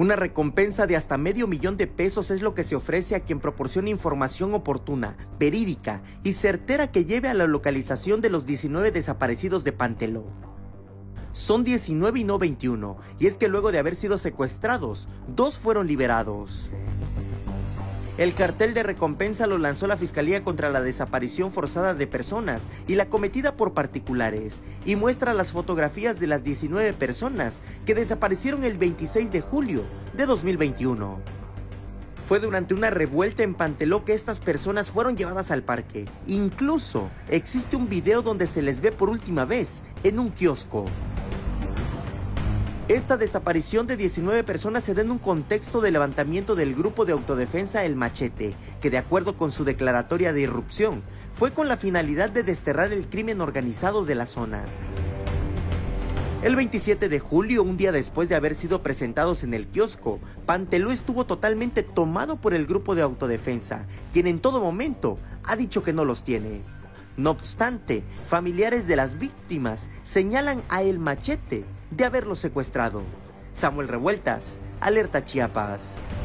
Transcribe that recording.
Una recompensa de hasta $500,000 es lo que se ofrece a quien proporcione información oportuna, verídica y certera que lleve a la localización de los 19 desaparecidos de Panteló. Son 19 y no 21, y es que luego de haber sido secuestrados, 2 fueron liberados. El cartel de recompensa lo lanzó la Fiscalía contra la desaparición forzada de personas y la cometida por particulares, y muestra las fotografías de las 19 personas que desaparecieron el 26 de julio de 2021. Fue durante una revuelta en Panteló que estas personas fueron llevadas al parque. Incluso existe un video donde se les ve por última vez en un kiosco. Esta desaparición de 19 personas se da en un contexto de levantamiento del grupo de autodefensa El Machete, que de acuerdo con su declaratoria de irrupción, fue con la finalidad de desterrar el crimen organizado de la zona. El 27 de julio, un día después de haber sido presentados en el kiosco, Panteló estuvo totalmente tomado por el grupo de autodefensa, quien en todo momento ha dicho que no los tiene. No obstante, familiares de las víctimas señalan a El Machete de haberlos secuestrado. Samuel Revueltas, Alerta Chiapas.